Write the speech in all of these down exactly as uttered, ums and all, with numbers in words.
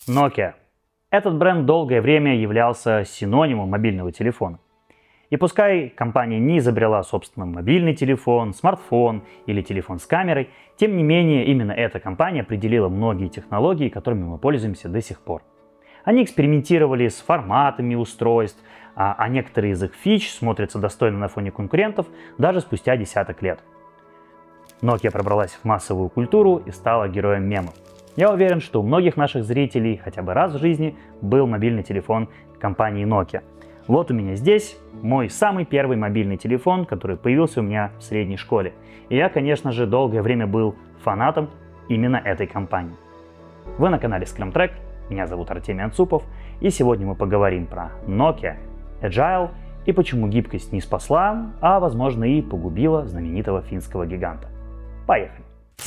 Nokia. Этот бренд долгое время являлся синонимом мобильного телефона. И пускай компания не изобрела, собственно, мобильный телефон, смартфон или телефон с камерой, тем не менее именно эта компания определила многие технологии, которыми мы пользуемся до сих пор. Они экспериментировали с форматами устройств, а, а некоторые из их фич смотрятся достойно на фоне конкурентов даже спустя десяток лет. Nokia пробралась в массовую культуру и стала героем мемов. Я уверен, что у многих наших зрителей хотя бы раз в жизни был мобильный телефон компании Nokia. Вот у меня здесь мой самый первый мобильный телефон, который появился у меня в средней школе. И я, конечно же, долгое время был фанатом именно этой компании. Вы на канале Scrum-Track, меня зовут Артемий Анцупов, и сегодня мы поговорим про Nokia, Agile и почему гибкость не спасла, а возможно и погубила знаменитого финского гиганта. Поехали!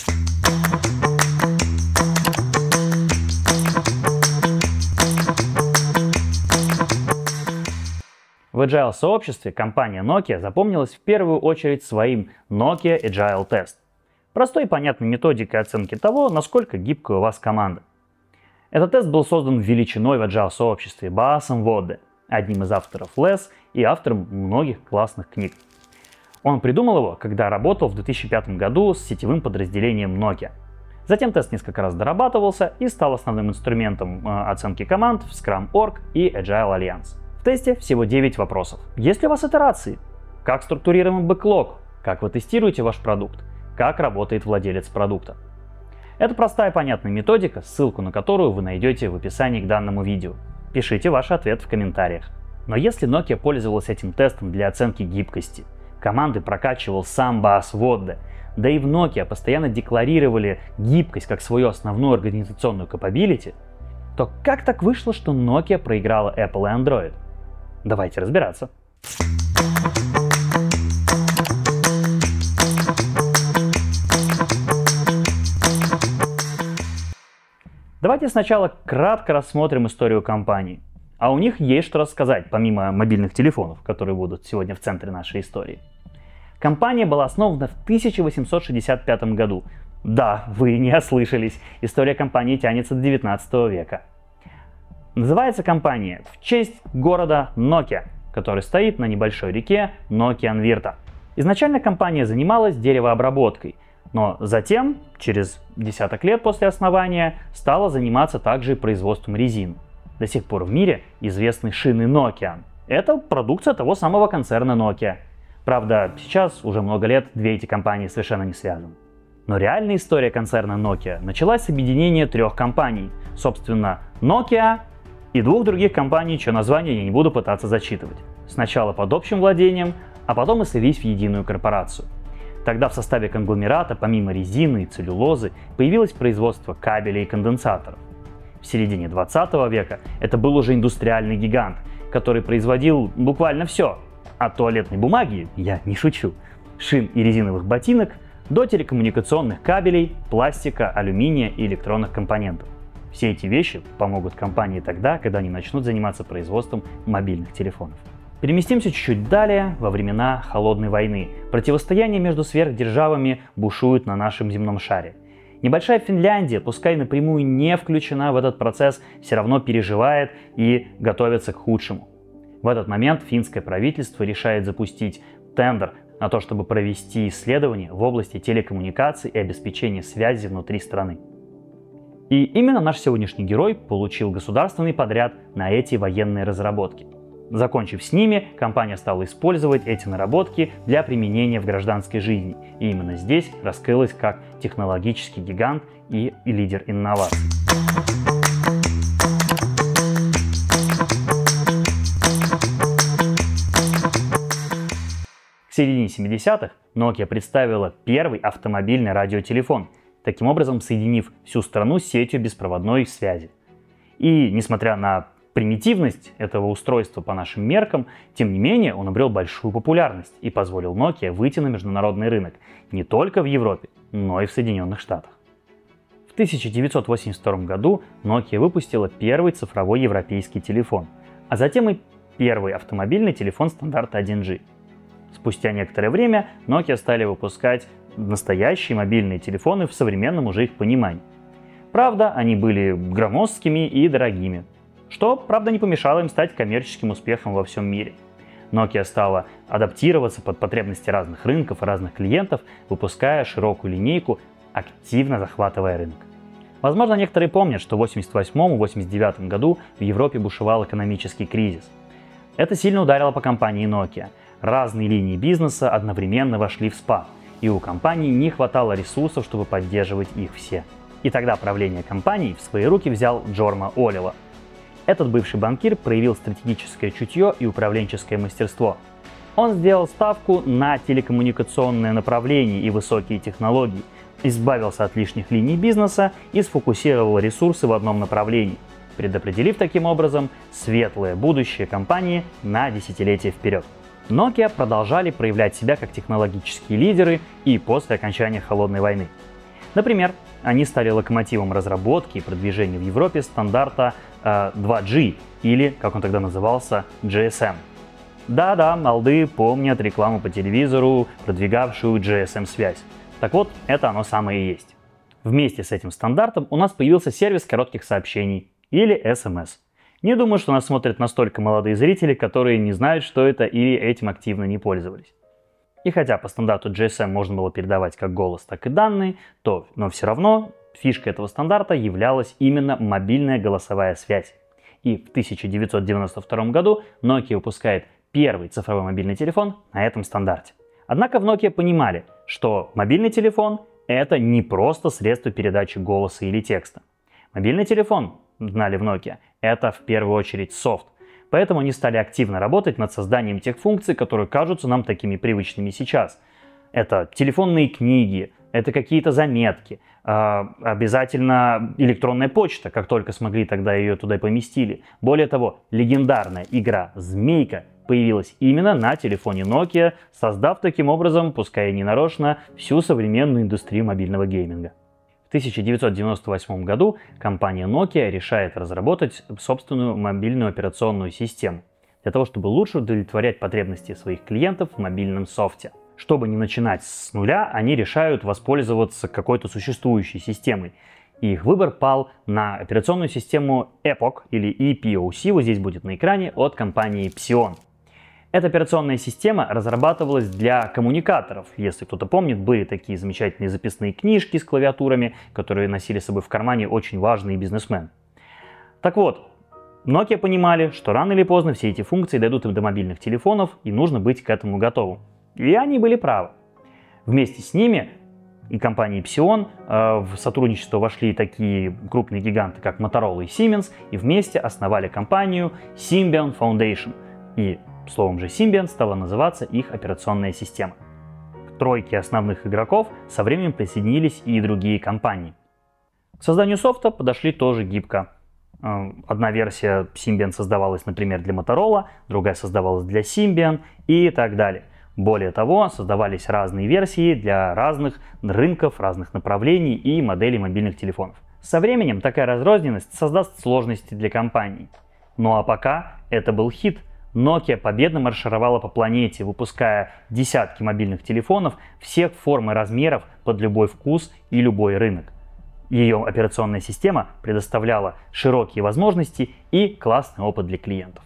В Agile-сообществе компания Nokia запомнилась в первую очередь своим Nokia Agile Test. Простой и понятной методикой оценки того, насколько гибкая у вас команда. Этот тест был создан величиной в Agile-сообществе Баасом Водде, одним из авторов лес и автором многих классных книг. Он придумал его, когда работал в две тысячи пятом году с сетевым подразделением Nokia. Затем тест несколько раз дорабатывался и стал основным инструментом оценки команд в Scrum точка орг и Agile Alliance. В тесте всего девять вопросов. Есть ли у вас итерации? Как структурирован бэклог? Как вы тестируете ваш продукт? Как работает владелец продукта? Это простая и понятная методика, ссылку на которую вы найдете в описании к данному видео. Пишите ваш ответ в комментариях. Но если Nokia пользовалась этим тестом для оценки гибкости, команды прокачивал сам Баас Водде, да и в Nokia постоянно декларировали гибкость как свою основную организационную capability, то как так вышло, что Nokia проиграла Apple и Android? Давайте разбираться. Давайте сначала кратко рассмотрим историю компании. А у них есть что рассказать, помимо мобильных телефонов, которые будут сегодня в центре нашей истории. Компания была основана в тысяча восемьсот шестьдесят пятом году. Да, вы не ослышались, история компании тянется до девятнадцатого века. Называется компания в честь города Nokia, который стоит на небольшой реке Нокианвирта. Изначально компания занималась деревообработкой, но затем, через десяток лет после основания, стала заниматься также и производством резин. До сих пор в мире известны шины Nokian. Это продукция того самого концерна Nokia. Правда, сейчас уже много лет две эти компании совершенно не связаны. Но реальная история концерна Nokia началась с объединения трех компаний. Собственно, Nokia и двух других компаний, чье название я не буду пытаться зачитывать. Сначала под общим владением, а потом и слились в единую корпорацию. Тогда в составе конгломерата, помимо резины и целлюлозы, появилось производство кабелей и конденсаторов. В середине двадцатого века это был уже индустриальный гигант, который производил буквально все. От туалетной бумаги, я не шучу, шин и резиновых ботинок, до телекоммуникационных кабелей, пластика, алюминия и электронных компонентов. Все эти вещи помогут компании тогда, когда они начнут заниматься производством мобильных телефонов. Переместимся чуть-чуть далее, во времена Холодной войны. Противостояние между сверхдержавами бушует на нашем земном шаре. Небольшая Финляндия, пускай напрямую не включена в этот процесс, все равно переживает и готовится к худшему. В этот момент финское правительство решает запустить тендер на то, чтобы провести исследования в области телекоммуникаций и обеспечения связи внутри страны. И именно наш сегодняшний герой получил государственный подряд на эти военные разработки. Закончив с ними, компания стала использовать эти наработки для применения в гражданской жизни. И именно здесь раскрылась как технологический гигант и лидер инноваций. К середине семидесятых Nokia представила первый автомобильный радиотелефон, таким образом соединив всю страну с сетью беспроводной связи. И несмотря на примитивность этого устройства по нашим меркам, тем не менее он обрел большую популярность и позволил Nokia выйти на международный рынок не только в Европе, но и в Соединенных Штатах. В тысяча девятьсот восемьдесят втором году Nokia выпустила первый цифровой европейский телефон, а затем и первый автомобильный телефон стандарта один джи. Спустя некоторое время Nokia стали выпускать настоящие мобильные телефоны в современном уже их понимании. Правда, они были громоздкими и дорогими, что, правда, не помешало им стать коммерческим успехом во всем мире. Nokia стала адаптироваться под потребности разных рынков и разных клиентов, выпуская широкую линейку, активно захватывая рынок. Возможно, некоторые помнят, что в восемьдесят восьмом — восемьдесят девятом году в Европе бушевал экономический кризис. Это сильно ударило по компании Nokia. Разные линии бизнеса одновременно вошли в спад, и у компании не хватало ресурсов, чтобы поддерживать их все. И тогда правление компании в свои руки взял Джорма Олива. Этот бывший банкир проявил стратегическое чутье и управленческое мастерство. Он сделал ставку на телекоммуникационное направление и высокие технологии, избавился от лишних линий бизнеса и сфокусировал ресурсы в одном направлении, предопределив таким образом светлое будущее компании на десятилетия вперед. Nokia продолжали проявлять себя как технологические лидеры и после окончания Холодной войны. Например, они стали локомотивом разработки и продвижения в Европе стандарта э, два джи, или, как он тогда назывался, джи эс эм. Да-да, молодые помнят рекламу по телевизору, продвигавшую джи эс эм-связь. Так вот, это оно самое и есть. Вместе с этим стандартом у нас появился сервис коротких сообщений, или эс эм эс. Не думаю, что нас смотрят настолько молодые зрители, которые не знают, что это, или этим активно не пользовались. И хотя по стандарту джи эс эм можно было передавать как голос, так и данные, то, но все равно фишкой этого стандарта являлась именно мобильная голосовая связь. И в тысяча девятьсот девяносто втором году Nokia выпускает первый цифровой мобильный телефон на этом стандарте. Однако в Nokia понимали, что мобильный телефон — это не просто средство передачи голоса или текста. Мобильный телефон, знали в Nokia, это в первую очередь софт. Поэтому они стали активно работать над созданием тех функций, которые кажутся нам такими привычными сейчас. Это телефонные книги, это какие-то заметки, э, обязательно электронная почта, как только смогли, тогда ее туда и поместили. Более того, легендарная игра «Змейка» появилась именно на телефоне Nokia, создав таким образом, пускай и ненарочно, всю современную индустрию мобильного гейминга. В тысяча девятьсот девяносто восьмом году компания Nokia решает разработать собственную мобильную операционную систему для того, чтобы лучше удовлетворять потребности своих клиентов в мобильном софте. Чтобы не начинать с нуля, они решают воспользоваться какой-то существующей системой. И их выбор пал на операционную систему Epoch или и пи о си, вот здесь будет на экране, от компании Psion. Эта операционная система разрабатывалась для коммуникаторов. Если кто-то помнит, были такие замечательные записные книжки с клавиатурами, которые носили с собой в кармане очень важные бизнесмены. Так вот, Nokia понимали, что рано или поздно все эти функции дойдут им до мобильных телефонов, и нужно быть к этому готовым. И они были правы. Вместе с ними и компанией Psion э, в сотрудничество вошли такие крупные гиганты, как Motorola и Siemens, и вместе основали компанию Symbian Foundation. И словом же Symbian стала называться их операционная система. К тройке основных игроков со временем присоединились и другие компании. К созданию софта подошли тоже гибко. Одна версия Symbian создавалась, например, для Motorola, другая создавалась для Symbian и так далее. Более того, создавались разные версии для разных рынков, разных направлений и моделей мобильных телефонов. Со временем такая разрозненность создаст сложности для компаний. Ну а пока это был хит. Nokia победно маршировала по планете, выпуская десятки мобильных телефонов всех форм и размеров под любой вкус и любой рынок. Ее операционная система предоставляла широкие возможности и классный опыт для клиентов.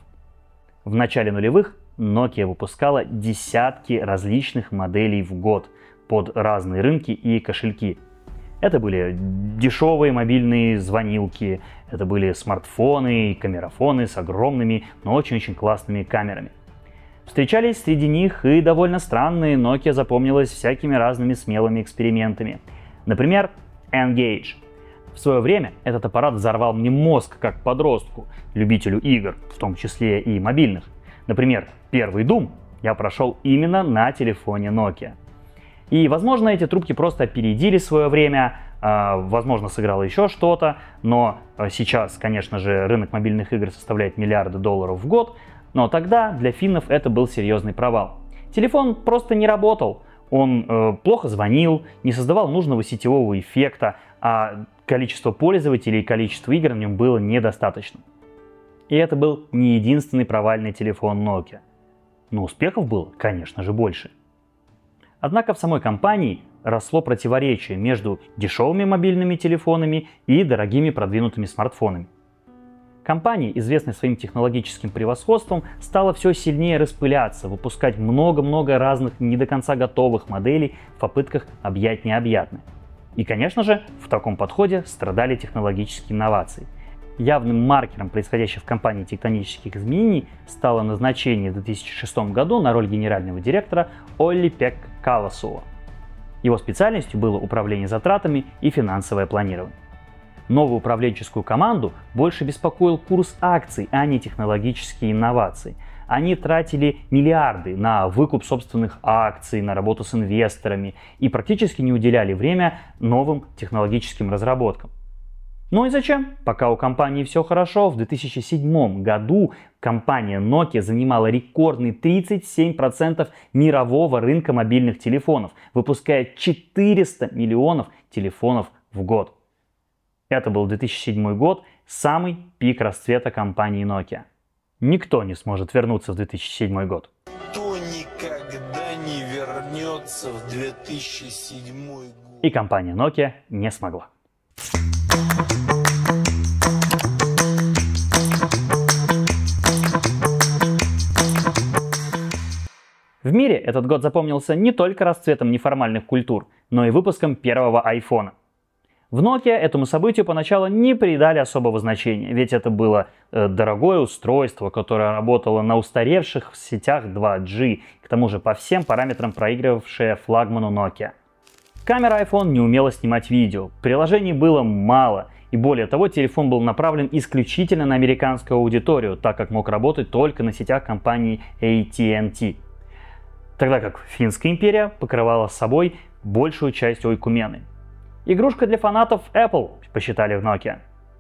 В начале нулевых Nokia выпускала десятки различных моделей в год под разные рынки и кошельки. Это были дешевые мобильные звонилки, это были смартфоны и камерафоны с огромными, но очень-очень классными камерами. Встречались среди них и довольно странные, Nokia запомнилась всякими разными смелыми экспериментами. Например, N-Gage. В свое время этот аппарат взорвал мне мозг как подростку, любителю игр, в том числе и мобильных. Например, первый Doom я прошел именно на телефоне Nokia. И, возможно, эти трубки просто опередили свое время, возможно, сыграло еще что-то, но сейчас, конечно же, рынок мобильных игр составляет миллиарды долларов в год, но тогда для финнов это был серьезный провал. Телефон просто не работал, он э, плохо звонил, не создавал нужного сетевого эффекта, а количество пользователей и количество игр на нем было недостаточно. И это был не единственный провальный телефон Nokia. Но успехов было, конечно же, больше. Однако в самой компании росло противоречие между дешевыми мобильными телефонами и дорогими продвинутыми смартфонами. Компания, известная своим технологическим превосходством, стала все сильнее распыляться, выпускать много-много разных не до конца готовых моделей в попытках объять необъятное. И, конечно же, в таком подходе страдали технологические инновации. Явным маркером происходящих в компании тектонических изменений стало назначение в две тысячи шестом году на роль генерального директора Олли-Пекка Каласова. Его специальностью было управление затратами и финансовое планирование. Новую управленческую команду больше беспокоил курс акций, а не технологические инновации. Они тратили миллиарды на выкуп собственных акций, на работу с инвесторами и практически не уделяли время новым технологическим разработкам. Ну и зачем? Пока у компании все хорошо, в две тысячи седьмом году компания Nokia занимала рекордные тридцать семь процентов мирового рынка мобильных телефонов, выпуская четыреста миллионов телефонов в год. Это был две тысячи седьмой год, самый пик расцвета компании Nokia. Никто не сможет вернуться в две тысячи седьмой год. Кто никогда не вернется в две тысячи седьмой год. И компания Nokia не смогла. В мире этот год запомнился не только расцветом неформальных культур, но и выпуском первого айфона. В Nokia этому событию поначалу не придали особого значения, ведь это было э, дорогое устройство, которое работало на устаревших в сетях два джи, к тому же по всем параметрам проигрывавшее флагману Nokia. Камера iPhone не умела снимать видео, приложений было мало, и более того, телефон был направлен исключительно на американскую аудиторию, так как мог работать только на сетях компании эй ти энд ти. Тогда как Финская империя покрывала собой большую часть ойкумены. Игрушка для фанатов Apple, посчитали в Nokia.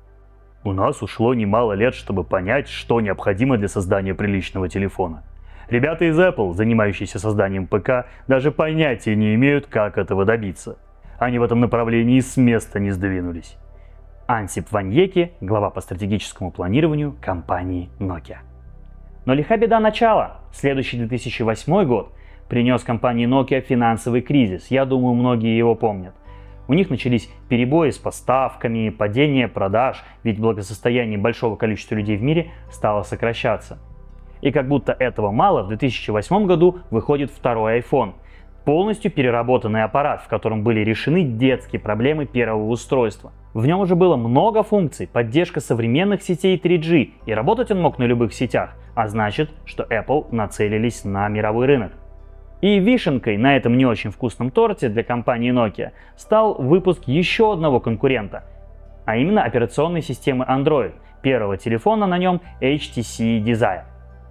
У нас ушло немало лет, чтобы понять, что необходимо для создания приличного телефона. Ребята из Apple, занимающиеся созданием ПК, даже понятия не имеют, как этого добиться. Они в этом направлении с места не сдвинулись. Ансип Ваньеки, глава по стратегическому планированию компании Nokia. Но лиха беда начала. Следующий две тысячи восьмой год принес компании Nokia финансовый кризис. Я думаю, многие его помнят. У них начались перебои с поставками, падение продаж, ведь благосостояние большого количества людей в мире стало сокращаться. И как будто этого мало, в две тысячи восьмом году выходит второй iPhone. Полностью переработанный аппарат, в котором были решены детские проблемы первого устройства. В нем уже было много функций, поддержка современных сетей три джи, и работать он мог на любых сетях, а значит, что Apple нацелились на мировой рынок. И вишенкой на этом не очень вкусном торте для компании Nokia стал выпуск еще одного конкурента, а именно операционной системы Android, первого телефона на нем эйч ти си Desire.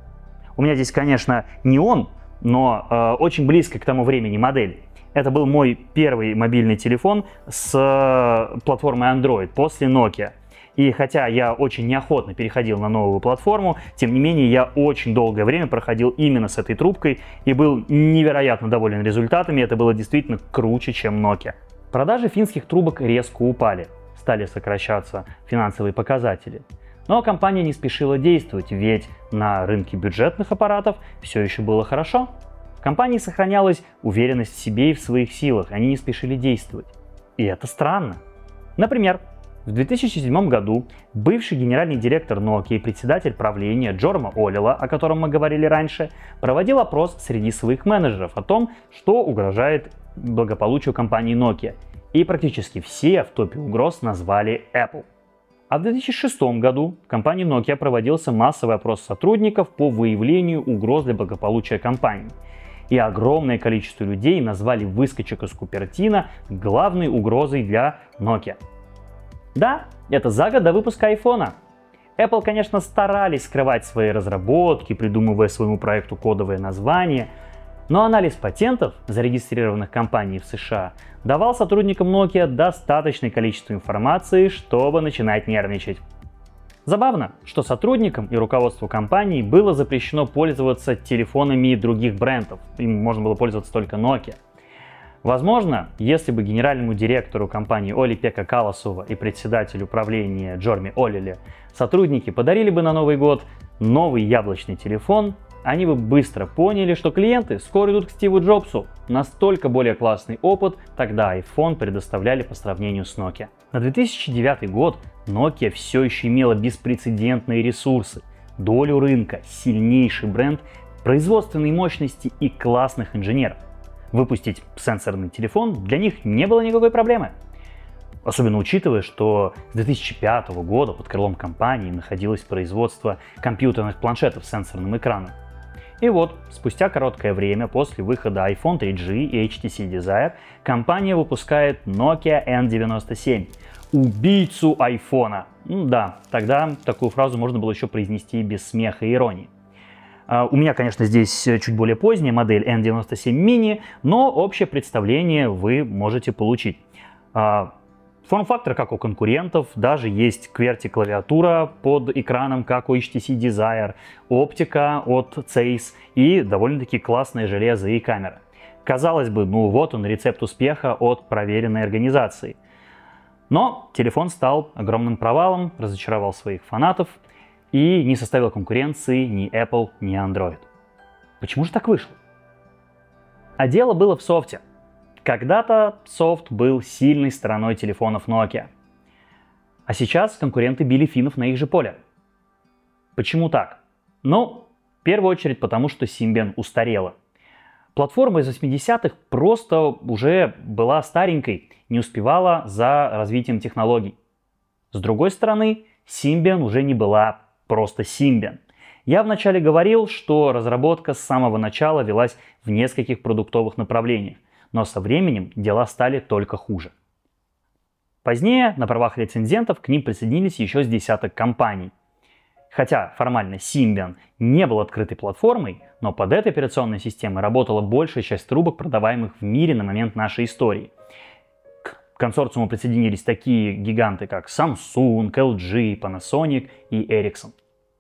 У меня здесь, конечно, не он, но э, очень близко к тому времени модель. Это был мой первый мобильный телефон с э, платформой Android после Nokia. И хотя я очень неохотно переходил на новую платформу, тем не менее я очень долгое время проходил именно с этой трубкой и был невероятно доволен результатами. Это было действительно круче, чем Nokia. Продажи финских трубок резко упали, стали сокращаться финансовые показатели. Но компания не спешила действовать, ведь на рынке бюджетных аппаратов все еще было хорошо. В компании сохранялась уверенность в себе и в своих силах, они не спешили действовать. И это странно. Например, в две тысячи седьмом году бывший генеральный директор Nokia и председатель правления Джорма Олила, о котором мы говорили раньше, проводил опрос среди своих менеджеров о том, что угрожает благополучию компании Nokia. И практически все в топе угроз назвали Apple. А в две тысячи шестом году в компании Nokia проводился массовый опрос сотрудников по выявлению угроз для благополучия компании. И огромное количество людей назвали выскочек из Купертино главной угрозой для Nokia. Да, это за год до выпуска айфона. Apple, конечно, старались скрывать свои разработки, придумывая своему проекту кодовое название, но анализ патентов, зарегистрированных компанией в США, давал сотрудникам Nokia достаточное количество информации, чтобы начинать нервничать. Забавно, что сотрудникам и руководству компании было запрещено пользоваться телефонами других брендов, им можно было пользоваться только Nokia. Возможно, если бы генеральному директору компании Олли-Пекка Каласова и председателю правления Джорми Оллиле сотрудники подарили бы на Новый год новый яблочный телефон, они бы быстро поняли, что клиенты скоро идут к Стиву Джобсу. Настолько более классный опыт тогда iPhone предоставляли по сравнению с Nokia. На две тысячи девятый год Nokia все еще имела беспрецедентные ресурсы, долю рынка, сильнейший бренд, производственные мощности и классных инженеров. Выпустить сенсорный телефон для них не было никакой проблемы. Особенно учитывая, что с две тысячи пятого года под крылом компании находилось производство компьютерных планшетов с сенсорным экраном. И вот, спустя короткое время после выхода iPhone три джи и эйч ти си Desire, компания выпускает Nokia эн девяносто семь, убийцу айфона. Ну да, тогда такую фразу можно было еще произнести без смеха и иронии. Uh, у меня, конечно, здесь чуть более поздняя модель эн девяносто семь мини, но общее представление вы можете получить. Uh, Форм-фактор, как у конкурентов, даже есть QWERTY-клавиатура под экраном, как у эйч ти си Desire, оптика от Zeiss и довольно-таки классное железо и камера. Казалось бы, ну вот он, рецепт успеха от проверенной организации. Но телефон стал огромным провалом, разочаровал своих фанатов и не составил конкуренции ни Apple, ни Android. Почему же так вышло? А дело было в софте. Когда-то софт был сильной стороной телефонов Nokia, а сейчас конкуренты били финнов на их же поле. Почему так? Ну, в первую очередь потому, что Symbian устарела. Платформа из восьмидесятых просто уже была старенькой, не успевала за развитием технологий. С другой стороны, Symbian уже не была просто Symbian. Я вначале говорил, что разработка с самого начала велась в нескольких продуктовых направлениях. Но со временем дела стали только хуже. Позднее на правах рецензентов к ним присоединились еще с десяток компаний. Хотя формально Symbian не был открытой платформой, но под этой операционной системой работала большая часть трубок, продаваемых в мире на момент нашей истории. К консорциуму присоединились такие гиганты, как Samsung, эл джи, Panasonic и Ericsson.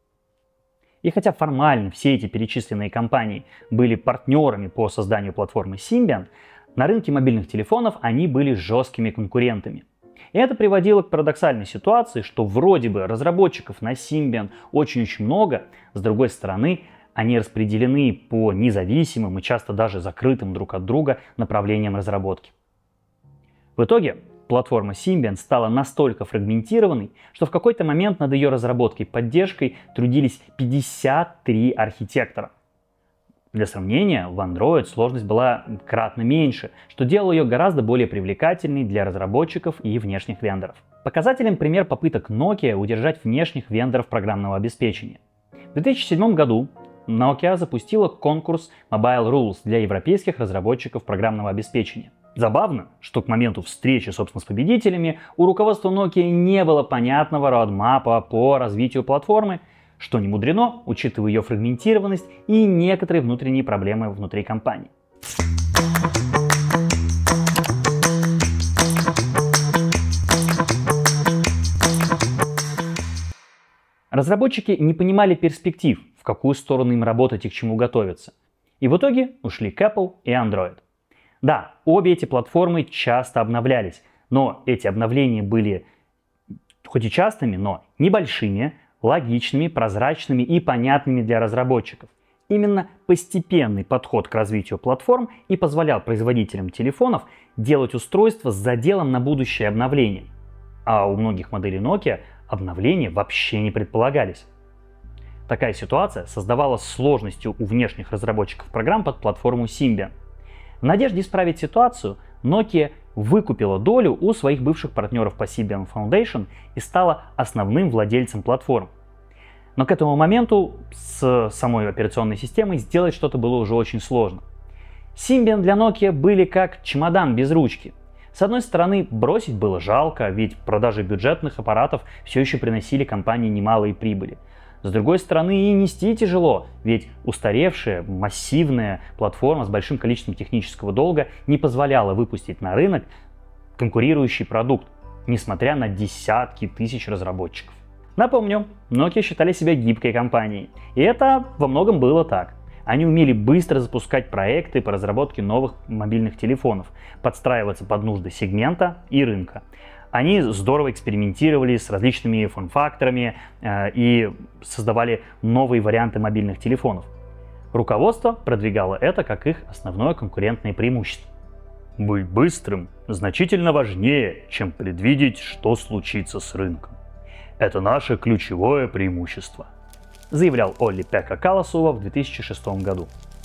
И хотя формально все эти перечисленные компании были партнерами по созданию платформы Symbian, на рынке мобильных телефонов они были жесткими конкурентами. И это приводило к парадоксальной ситуации, что вроде бы разработчиков на Symbian очень-очень много, с другой стороны, они распределены по независимым и часто даже закрытым друг от друга направлениям разработки. В итоге платформа Symbian стала настолько фрагментированной, что в какой-то момент над ее разработкой и поддержкой трудились пятьдесят три архитектора. Для сравнения, в Android сложность была кратно меньше, что делало ее гораздо более привлекательной для разработчиков и внешних вендоров. Показателен пример попыток Nokia удержать внешних вендоров программного обеспечения. В две тысячи седьмом году Nokia запустила конкурс Mobile Rules для европейских разработчиков программного обеспечения. Забавно, что к моменту встречи, собственно, с победителями у руководства Nokia не было понятного родмапа по развитию платформы, что не мудрено, учитывая ее фрагментированность и некоторые внутренние проблемы внутри компании. Разработчики не понимали перспектив, в какую сторону им работать и к чему готовиться. И в итоге ушли к Apple и Android. Да, обе эти платформы часто обновлялись, но эти обновления были хоть и частыми, но небольшими, логичными, прозрачными и понятными для разработчиков. Именно постепенный подход к развитию платформ и позволял производителям телефонов делать устройства с заделом на будущее обновление. А у многих моделей Nokia обновления вообще не предполагались. Такая ситуация создавала сложности у внешних разработчиков программ под платформу Symbian. В надежде исправить ситуацию, Nokia выкупила долю у своих бывших партнеров по Symbian Foundation и стала основным владельцем платформ. Но к этому моменту с самой операционной системой сделать что-то было уже очень сложно. Symbian для Nokia были как чемодан без ручки. С одной стороны, бросить было жалко, ведь продажи бюджетных аппаратов все еще приносили компании немалые прибыли. С другой стороны, и нести тяжело, ведь устаревшая, массивная платформа с большим количеством технического долга не позволяла выпустить на рынок конкурирующий продукт, несмотря на десятки тысяч разработчиков. Напомню, Nokia считали себя гибкой компанией, и это во многом было так. Они умели быстро запускать проекты по разработке новых мобильных телефонов, подстраиваться под нужды сегмента и рынка. Они здорово экспериментировали с различными форм-факторами э, и создавали новые варианты мобильных телефонов. Руководство продвигало это как их основное конкурентное преимущество. Быть быстрым значительно важнее, чем предвидеть, что случится с рынком. Это наше ключевое преимущество, заявлял Олли-Пекка Каласува в две тысячи шестом году.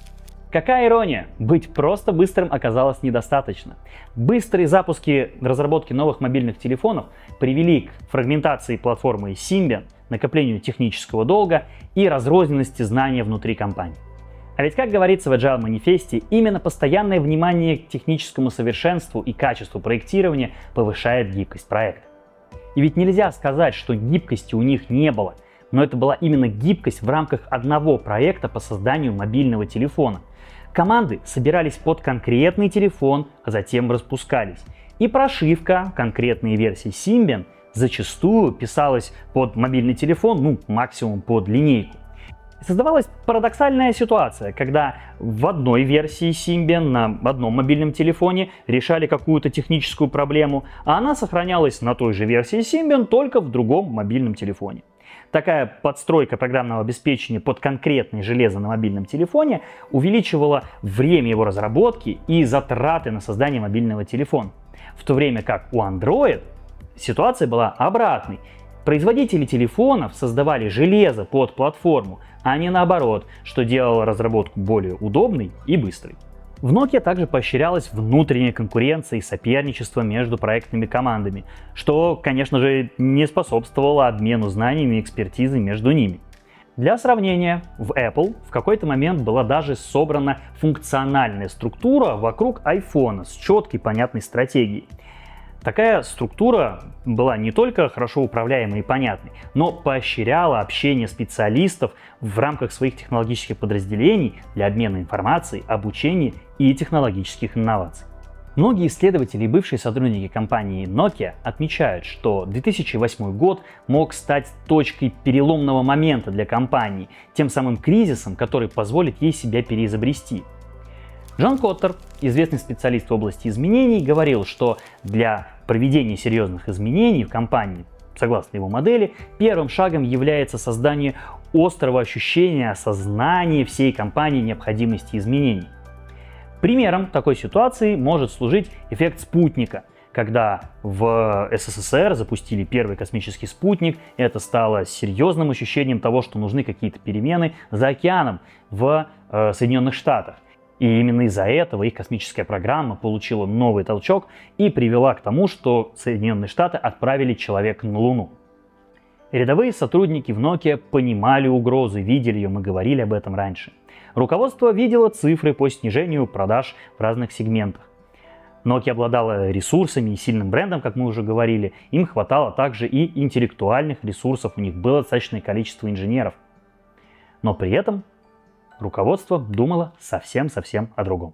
Какая ирония! Быть просто быстрым оказалось недостаточно. Быстрые запуски разработки новых мобильных телефонов привели к фрагментации платформы Symbian, накоплению технического долга и разрозненности знания внутри компании. А ведь, как говорится в Agile манифесте, именно постоянное внимание к техническому совершенству и качеству проектирования повышает гибкость проекта. И ведь нельзя сказать, что гибкости у них не было, но это была именно гибкость в рамках одного проекта по созданию мобильного телефона. Команды собирались под конкретный телефон, а затем распускались. И прошивка, конкретные версии Symbian, зачастую писалась под мобильный телефон, ну максимум под линейку. Создавалась парадоксальная ситуация, когда в одной версии Symbian на одном мобильном телефоне решали какую-то техническую проблему, а она сохранялась на той же версии Symbian, только в другом мобильном телефоне. Такая подстройка программного обеспечения под конкретное железо на мобильном телефоне увеличивала время его разработки и затраты на создание мобильного телефона. В то время как у Android ситуация была обратной. Производители телефонов создавали железо под платформу, а не наоборот, что делало разработку более удобной и быстрой. В Nokia также поощрялась внутренняя конкуренция и соперничество между проектными командами, что, конечно же, не способствовало обмену знаниями и экспертизой между ними. Для сравнения, в Apple в какой-то момент была даже собрана функциональная структура вокруг iPhone с четкой понятной стратегией. Такая структура была не только хорошо управляемой и понятной, но поощряла общение специалистов в рамках своих технологических подразделений для обмена информацией, обучения и технологических инноваций. Многие исследователи и бывшие сотрудники компании Nokia отмечают, что две тысячи восьмой год мог стать точкой переломного момента для компании, тем самым кризисом, который позволит ей себя переизобрести. Джон Коттер, известный специалист в области изменений, говорил, что для проведения серьезных изменений в компании, согласно его модели, первым шагом является создание острого ощущения осознания всей компании необходимости изменений. Примером такой ситуации может служить эффект спутника. Когда в СССР запустили первый космический спутник, это стало серьезным ощущением того, что нужны какие-то перемены за океаном в э, Соединенных Штатах. И именно из-за этого их космическая программа получила новый толчок и привела к тому, что Соединенные Штаты отправили человека на Луну. Рядовые сотрудники в Nokia понимали угрозу, видели ее, мы говорили об этом раньше. Руководство видело цифры по снижению продаж в разных сегментах. Nokia обладала ресурсами и сильным брендом, как мы уже говорили. Им хватало также и интеллектуальных ресурсов, у них было достаточное количество инженеров. Но при этом руководство думало совсем-совсем о другом.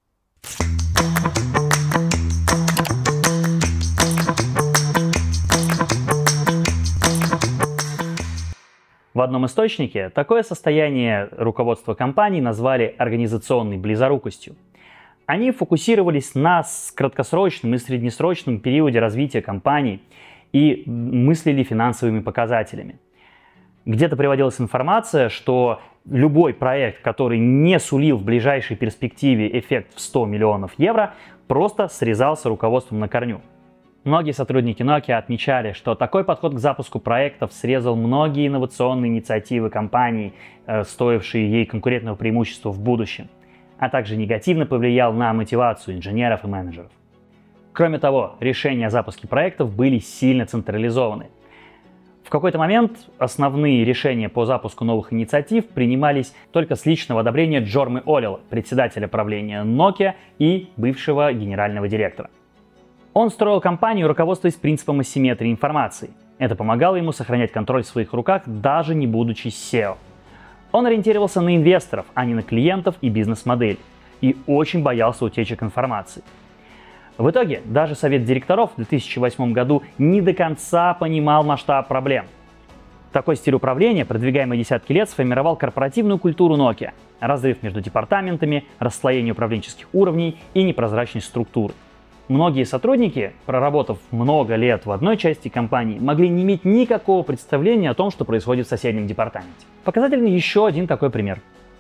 В одном источнике такое состояние руководства компании назвали организационной близорукостью. Они фокусировались на краткосрочном и среднесрочном периоде развития компании и мыслили финансовыми показателями. Где-то приводилась информация, что любой проект, который не сулил в ближайшей перспективе эффект в сто миллионов евро, просто срезался руководством на корню. Многие сотрудники Nokia отмечали, что такой подход к запуску проектов срезал многие инновационные инициативы компании, стоившие ей конкурентного преимущества в будущем, а также негативно повлиял на мотивацию инженеров и менеджеров. Кроме того, решения о запуске проектов были сильно централизованы. В какой-то момент основные решения по запуску новых инициатив принимались только с личного одобрения Джормы Олила, председателя правления Nokia и бывшего генерального директора. Он строил компанию, руководствуясь принципом асимметрии информации. Это помогало ему сохранять контроль в своих руках, даже не будучи си и о. Он ориентировался на инвесторов, а не на клиентов и бизнес-модель, и очень боялся утечек информации. В итоге даже совет директоров в две тысячи восьмом году не до конца понимал масштаб проблем. Такой стиль управления, продвигаемый десятки лет, сформировал корпоративную культуру Nokia, разрыв между департаментами, расслоение управленческих уровней и непрозрачность структуры. Многие сотрудники, проработав много лет в одной части компании, могли не иметь никакого представления о том, что происходит в соседнем департаменте. Показательный еще один такой пример.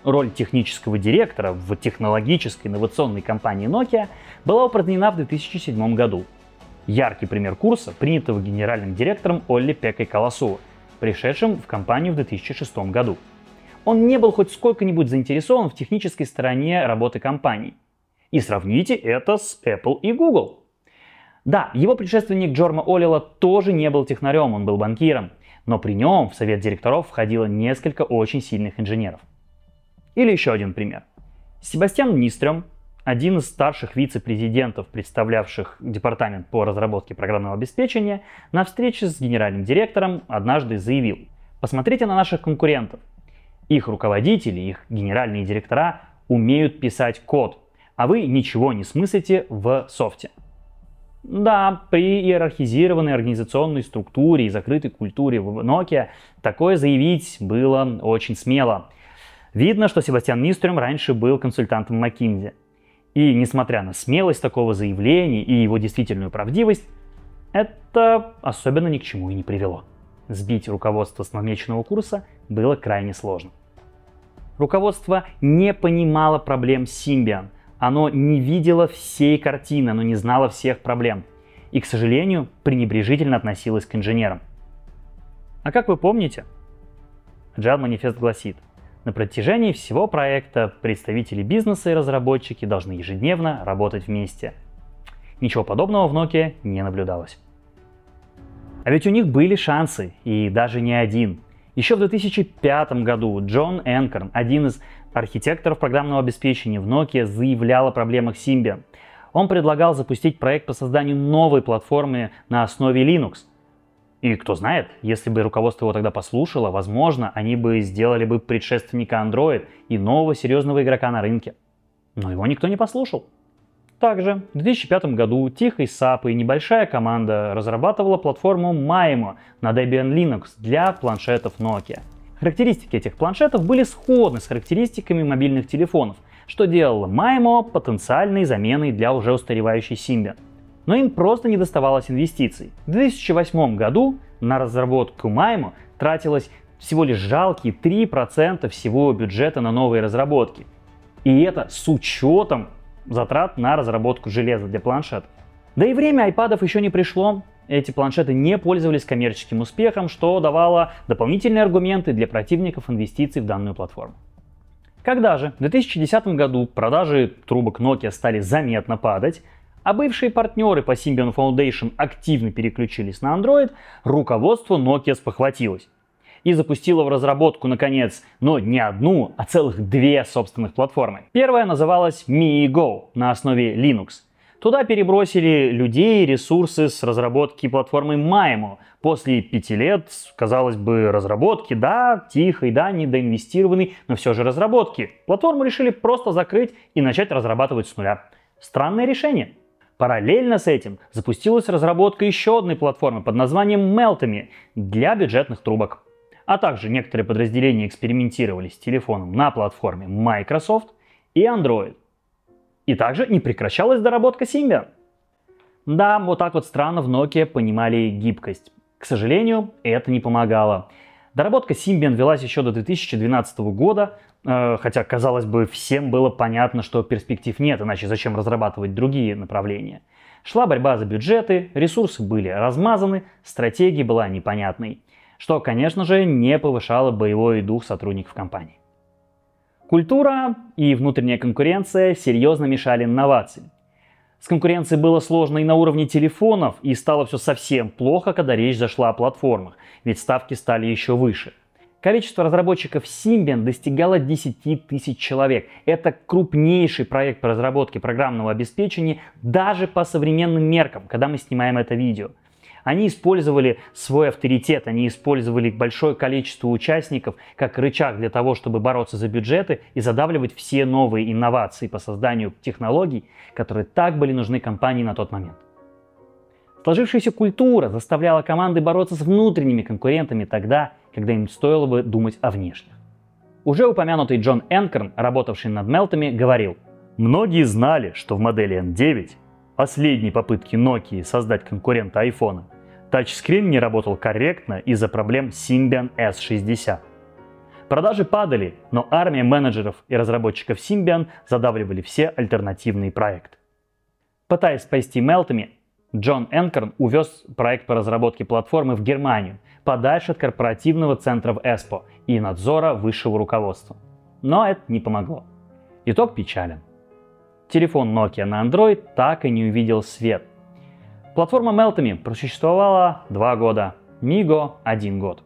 Роль технического директора в технологической инновационной компании Nokia была упразднена в две тысячи седьмом году. Яркий пример курса, принятого генеральным директором Олли-Пеккой Колосовым, пришедшим в компанию в две тысячи шестом году. Он не был хоть сколько-нибудь заинтересован в технической стороне работы компании. И сравните это с Apple и Google. Да, его предшественник Джорма Оллила тоже не был технарем, он был банкиром, но при нем в совет директоров входило несколько очень сильных инженеров. Или еще один пример. Себастьян Нистрём, один из старших вице-президентов, представлявших департамент по разработке программного обеспечения, на встрече с генеральным директором однажды заявил: «Посмотрите на наших конкурентов. Их руководители, их генеральные директора умеют писать код, а вы ничего не смыслите в софте». Да, при иерархизированной организационной структуре и закрытой культуре в Nokia такое заявить было очень смело. Видно, что Себастьян Нистрём раньше был консультантом McKinsey. И несмотря на смелость такого заявления и его действительную правдивость, это особенно ни к чему и не привело. Сбить руководство с намеченного курса было крайне сложно. Руководство не понимало проблем Symbian. Оно не видело всей картины, оно не знало всех проблем. И, к сожалению, пренебрежительно относилось к инженерам. А как вы помните, Agile Manifest гласит: на протяжении всего проекта представители бизнеса и разработчики должны ежедневно работать вместе. Ничего подобного в Nokia не наблюдалось. А ведь у них были шансы, и даже не один. Еще в две тысячи пятом году Джон Энкорн, один из архитекторов программного обеспечения в Nokia, заявлял о проблемах Symbian. Он предлагал запустить проект по созданию новой платформы на основе Linux. И кто знает, если бы руководство его тогда послушало, возможно, они бы сделали бы предшественника Android и нового серьезного игрока на рынке. Но его никто не послушал. Также в две тысячи пятом году тихой сапой небольшая команда разрабатывала платформу Maimo на Debian Linux для планшетов Nokia. Характеристики этих планшетов были сходны с характеристиками мобильных телефонов, что делало Maimo потенциальной заменой для уже устаревающей Symbian. Но им просто не доставалось инвестиций. В две тысячи восьмом году на разработку Maimo тратилось всего лишь жалкие три процента всего бюджета на новые разработки. И это с учетом затрат на разработку железа для планшетов. Да и время айпадов еще не пришло. Эти планшеты не пользовались коммерческим успехом, что давало дополнительные аргументы для противников инвестиций в данную платформу. Когда же в две тысячи десятом году продажи трубок Nokia стали заметно падать, а бывшие партнеры по Symbian Foundation активно переключились на Android, руководство Nokia спохватилось и запустило в разработку, наконец, но не одну, а целых две собственных платформы. Первая называлась MiiGo на основе Linux. Туда перебросили людей и ресурсы с разработки платформы Maimo. После пяти лет, казалось бы, разработки, да, тихой, да, недоинвестированной, но все же разработки. Платформу решили просто закрыть и начать разрабатывать с нуля. Странное решение. Параллельно с этим запустилась разработка еще одной платформы под названием Meltemi для бюджетных трубок. А также некоторые подразделения экспериментировали с телефоном на платформе Microsoft и Android. И также не прекращалась доработка Symbian. Да, вот так вот странно в Nokia понимали гибкость. К сожалению, это не помогало. Доработка Symbian велась еще до две тысячи двенадцатого года, э, хотя, казалось бы, всем было понятно, что перспектив нет, иначе зачем разрабатывать другие направления. Шла борьба за бюджеты, ресурсы были размазаны, стратегия была непонятной, что, конечно же, не повышало боевой дух сотрудников компании. Культура и внутренняя конкуренция серьезно мешали инновациям. С конкуренцией было сложно и на уровне телефонов, и стало все совсем плохо, когда речь зашла о платформах, ведь ставки стали еще выше. Количество разработчиков Symbian достигало десяти тысяч человек. Это крупнейший проект по разработке программного обеспечения даже по современным меркам, когда мы снимаем это видео. Они использовали свой авторитет, они использовали большое количество участников как рычаг для того, чтобы бороться за бюджеты и задавливать все новые инновации по созданию технологий, которые так были нужны компании на тот момент. Сложившаяся культура заставляла команды бороться с внутренними конкурентами тогда, когда им стоило бы думать о внешних. Уже упомянутый Джон Энкорн, работавший над Meltemi, говорил: «Многие знали, что в модели эн девять, последней попытки Nokia создать конкурента айфона, тачскрин не работал корректно из-за проблем Symbian эс шестьдесят. Продажи падали, но армия менеджеров и разработчиков Symbian задавливали все альтернативные проекты. Пытаясь спасти Meltemi, Джон Энкорн увез проект по разработке платформы в Германию, подальше от корпоративного центра в Эспо и надзора высшего руководства. Но это не помогло. Итог печален. Телефон Nokia на Android так и не увидел свет. Платформа Meltemi просуществовала два года, Migo – один год.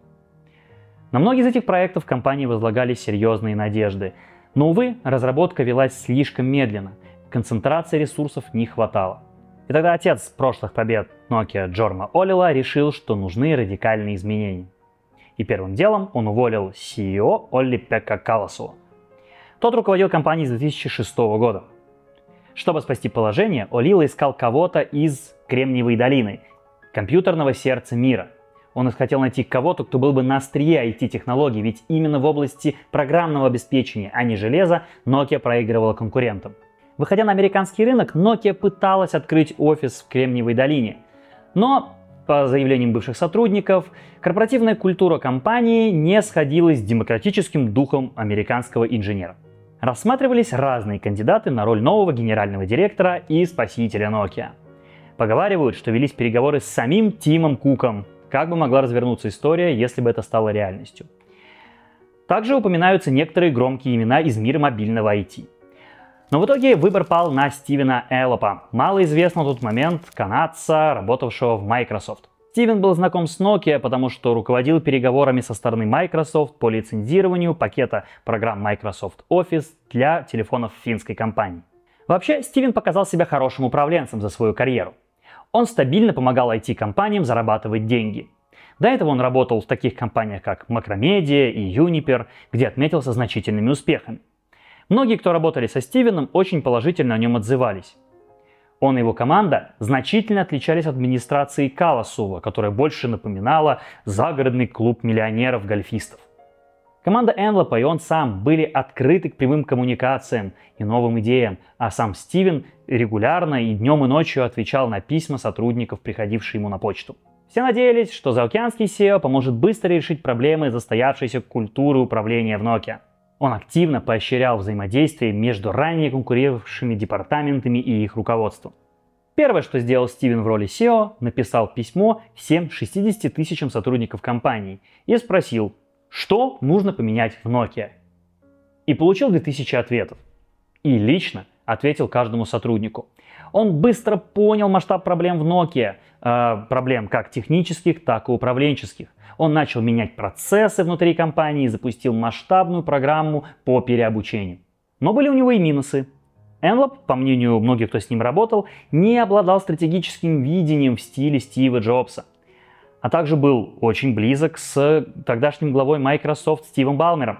На многие из этих проектов компании возлагали серьезные надежды. Но, увы, разработка велась слишком медленно, концентрации ресурсов не хватало. И тогда отец прошлых побед Nokia Джорма Олила решил, что нужны радикальные изменения. И первым делом он уволил си и о Олли-Пекка Калласула. Тот руководил компанией с две тысячи шестого года. Чтобы спасти положение, Олила искал кого-то из Кремниевой долины, компьютерного сердца мира. Он хотел найти кого-то, кто был бы на острие ай ти-технологий, ведь именно в области программного обеспечения, а не железа, Nokia проигрывала конкурентам. Выходя на американский рынок, Nokia пыталась открыть офис в Кремниевой долине. Но, по заявлениям бывших сотрудников, корпоративная культура компании не сходилась с демократическим духом американского инженера. Рассматривались разные кандидаты на роль нового генерального директора и спасителя Nokia. Поговаривают, что велись переговоры с самим Тимом Куком. Как бы могла развернуться история, если бы это стало реальностью. Также упоминаются некоторые громкие имена из мира мобильного ай ти. Но в итоге выбор пал на Стивена Эллопа, малоизвестного в тот момент канадца, работавшего в Microsoft. Стивен был знаком с Nokia, потому что руководил переговорами со стороны Microsoft по лицензированию пакета программ Microsoft Office для телефонов финской компании. Вообще, Стивен показал себя хорошим управленцем за свою карьеру. Он стабильно помогал ай ти-компаниям зарабатывать деньги. До этого он работал в таких компаниях, как Macromedia и Juniper, где отметился значительными успехами. Многие, кто работали со Стивеном, очень положительно о нем отзывались. Он и его команда значительно отличались от администрации Калласула, которая больше напоминала загородный клуб миллионеров-гольфистов. Команда Энлопа и он сам были открыты к прямым коммуникациям и новым идеям, а сам Стивен регулярно и днем и ночью отвечал на письма сотрудников, приходившие ему на почту. Все надеялись, что заокеанский си и о поможет быстро решить проблемы застоявшейся культуры управления в Nokia. Он активно поощрял взаимодействие между ранее конкурировавшими департаментами и их руководством. Первое, что сделал Стивен в роли си и о, написал письмо всем шестидесяти тысячам сотрудников компании и спросил, что нужно поменять в Nokia. И получил две тысячи ответов. И лично ответил каждому сотруднику. Он быстро понял масштаб проблем в Nokia, э, проблем как технических, так и управленческих. Он начал менять процессы внутри компании и запустил масштабную программу по переобучению. Но были у него и минусы. Энлоп, по мнению многих, кто с ним работал, не обладал стратегическим видением в стиле Стива Джобса, а также был очень близок с тогдашним главой Microsoft Стивом Балмером.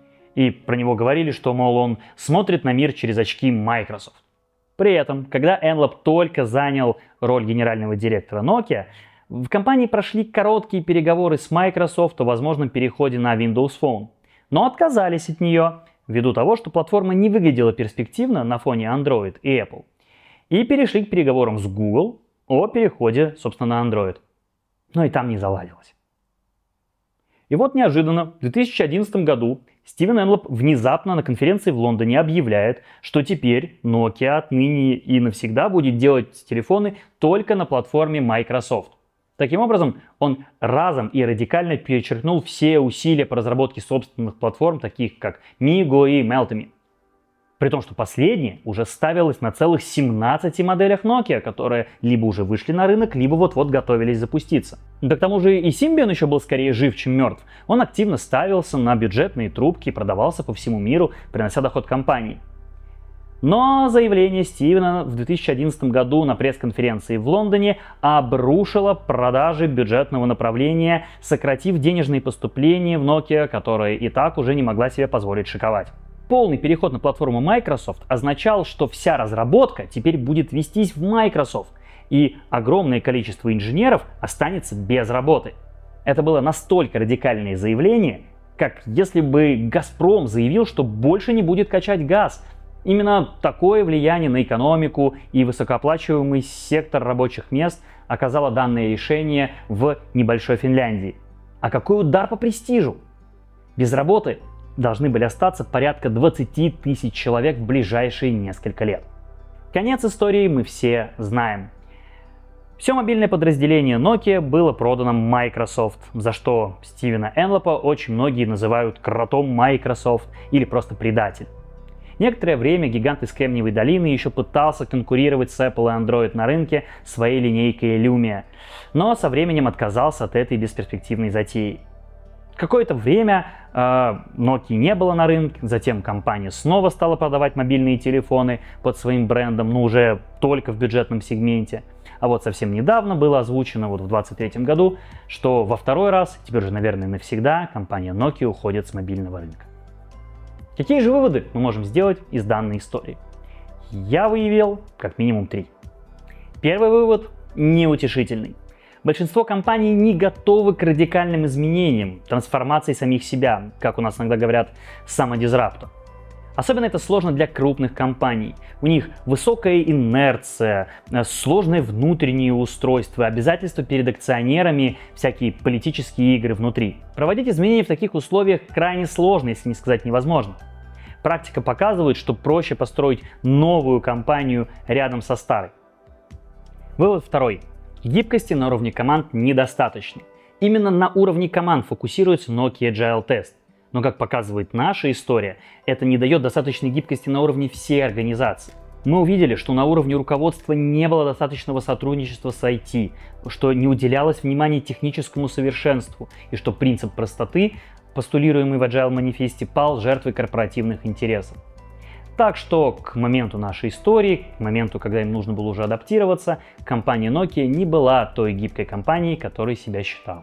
И про него говорили, что, мол, он смотрит на мир через очки Microsoft. При этом, когда Энлоп только занял роль генерального директора Nokia, в компании прошли короткие переговоры с Microsoft о возможном переходе на Windows Phone, но отказались от нее ввиду того, что платформа не выглядела перспективно на фоне Android и Apple, и перешли к переговорам с Google о переходе, собственно, на Android. Но и там не заладилось. И вот неожиданно в две тысячи одиннадцатом году Стивен Энлоп внезапно на конференции в Лондоне объявляет, что теперь Nokia отныне и навсегда будет делать телефоны только на платформе Microsoft. Таким образом, он разом и радикально перечеркнул все усилия по разработке собственных платформ, таких как Migo и Meltemi. При том, что последнее уже ставилось на целых семнадцати моделях Nokia, которые либо уже вышли на рынок, либо вот-вот готовились запуститься. Да к тому же и Symbian еще был скорее жив, чем мертв. Он активно ставился на бюджетные трубки и продавался по всему миру, принося доход компании. Но заявление Стивена в две тысячи одиннадцатом году на пресс-конференции в Лондоне обрушило продажи бюджетного направления, сократив денежные поступления в Nokia, которая и так уже не могла себе позволить шиковать. Полный переход на платформу Microsoft означал, что вся разработка теперь будет вестись в Microsoft, и огромное количество инженеров останется без работы. Это было настолько радикальное заявление, как если бы Газпром заявил, что больше не будет качать газ. Именно такое влияние на экономику и высокооплачиваемый сектор рабочих мест оказало данное решение в небольшой Финляндии. А какой удар по престижу! Без работы должны были остаться порядка двадцати тысяч человек в ближайшие несколько лет. Конец истории мы все знаем. Все мобильное подразделение Nokia было продано Microsoft, за что Стивена Энлопа очень многие называют кротом Microsoft или просто предатель. Некоторое время гигант из Кремниевой долины еще пытался конкурировать с Apple и Android на рынке своей линейкой Lumia, но со временем отказался от этой бесперспективной затеи. Какое-то время э, Nokia не было на рынке, затем компания снова стала продавать мобильные телефоны под своим брендом, но уже только в бюджетном сегменте. А вот совсем недавно было озвучено, вот в две тысячи двадцать третьем году, что во второй раз, теперь уже, наверное, навсегда, компания Nokia уходит с мобильного рынка. Какие же выводы мы можем сделать из данной истории? Я выявил как минимум три. Первый вывод неутешительный. Большинство компаний не готовы к радикальным изменениям, трансформации самих себя, как у нас иногда говорят, самодизрапту. Особенно это сложно для крупных компаний. У них высокая инерция, сложные внутренние устройства, обязательства перед акционерами, всякие политические игры внутри. Проводить изменения в таких условиях крайне сложно, если не сказать невозможно. Практика показывает, что проще построить новую компанию рядом со старой. Вывод второй. Гибкости на уровне команд недостаточно. Именно на уровне команд фокусируется Nokia Agile Test. Но, как показывает наша история, это не дает достаточной гибкости на уровне всей организации. Мы увидели, что на уровне руководства не было достаточного сотрудничества с ай ти, что не уделялось внимания техническому совершенству и что принцип простоты, постулируемый в Agile манифесте, пал жертвой корпоративных интересов. Так что к моменту нашей истории, к моменту, когда им нужно было уже адаптироваться, компания Nokia не была той гибкой компанией, которой себя считала.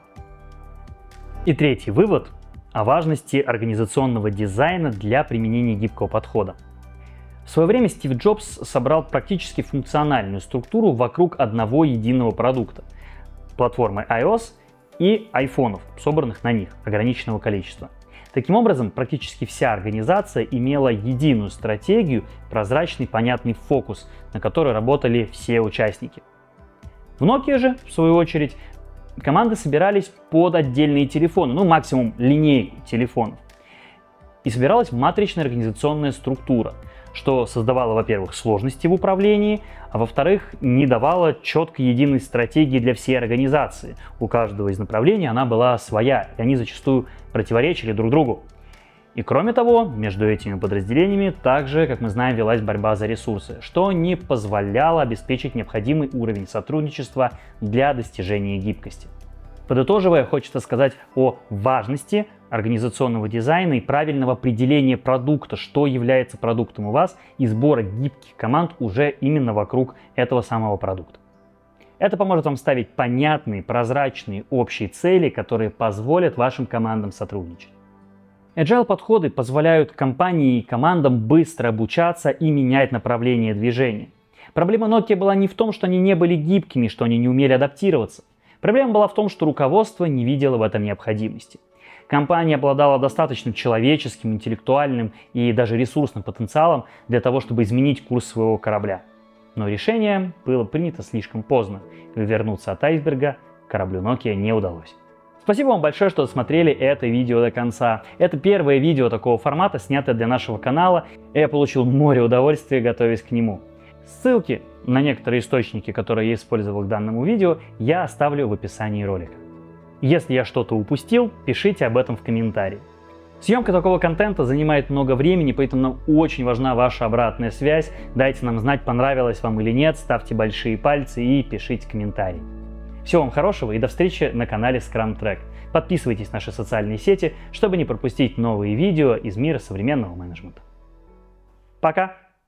И третий вывод о важности организационного дизайна для применения гибкого подхода. В свое время Стив Джобс собрал практически функциональную структуру вокруг одного единого продукта – платформы iOS и айфонов, собранных на них, ограниченного количества. Таким образом, практически вся организация имела единую стратегию, прозрачный, понятный фокус, на который работали все участники. В Nokia же, в свою очередь, команды собирались под отдельные телефоны, ну максимум линейку телефонов. И собиралась матричная организационная структура, что создавало, во-первых, сложности в управлении, а во-вторых, не давало четкой единой стратегии для всей организации. У каждого из направлений она была своя, и они зачастую противоречили друг другу. И кроме того, между этими подразделениями также, как мы знаем, велась борьба за ресурсы, что не позволяло обеспечить необходимый уровень сотрудничества для достижения гибкости. Подытоживая, хочется сказать о важности организационного дизайна и правильного определения продукта, что является продуктом у вас, и сбора гибких команд уже именно вокруг этого самого продукта. Это поможет вам ставить понятные, прозрачные, общие цели, которые позволят вашим командам сотрудничать. Agile подходы позволяют компании и командам быстро обучаться и менять направление движения. Проблема Nokia была не в том, что они не были гибкими, что они не умели адаптироваться. Проблема была в том, что руководство не видело в этом необходимости. Компания обладала достаточно человеческим, интеллектуальным и даже ресурсным потенциалом для того, чтобы изменить курс своего корабля. Но решение было принято слишком поздно, и вернуться от айсберга кораблю Nokia не удалось. Спасибо вам большое, что досмотрели это видео до конца. Это первое видео такого формата, снятое для нашего канала, и я получил море удовольствия, готовясь к нему. Ссылки на некоторые источники, которые я использовал к данному видео, я оставлю в описании ролика. Если я что-то упустил, пишите об этом в комментарии. Съемка такого контента занимает много времени, поэтому нам очень важна ваша обратная связь. Дайте нам знать, понравилось вам или нет, ставьте большие пальцы и пишите комментарии. Всего вам хорошего и до встречи на канале Scrum Track. Подписывайтесь на наши социальные сети, чтобы не пропустить новые видео из мира современного менеджмента. Пока!